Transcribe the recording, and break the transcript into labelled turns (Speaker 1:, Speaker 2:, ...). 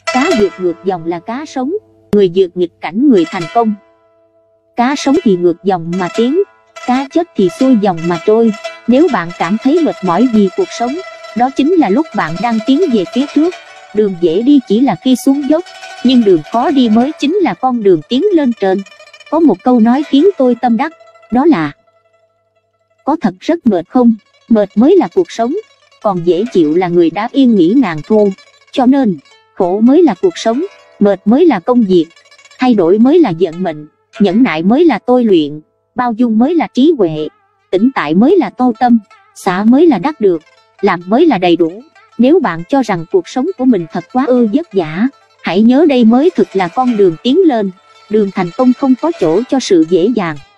Speaker 1: Cá vượt ngược dòng là cá sống, người vượt nghịch cảnh người thành công. Cá sống thì ngược dòng mà tiến, cá chết thì xuôi dòng mà trôi. Nếu bạn cảm thấy mệt mỏi vì cuộc sống, đó chính là lúc bạn đang tiến về phía trước. Đường dễ đi chỉ là khi xuống dốc, nhưng đường khó đi mới chính là con đường tiến lên trên. Có một câu nói khiến tôi tâm đắc, đó là: có thật rất mệt không? Mệt mới là cuộc sống, còn dễ chịu là người đã yên nghỉ ngàn thu. Cho nên, khổ mới là cuộc sống, mệt mới là công việc, thay đổi mới là vận mệnh, nhẫn nại mới là tôi luyện, bao dung mới là trí huệ, tĩnh tại mới là tô tâm, xả mới là đắc được, làm mới là đầy đủ. Nếu bạn cho rằng cuộc sống của mình thật quá ư vất vả, hãy nhớ đây mới thực là con đường tiến lên. Đường thành công không có chỗ cho sự dễ dàng.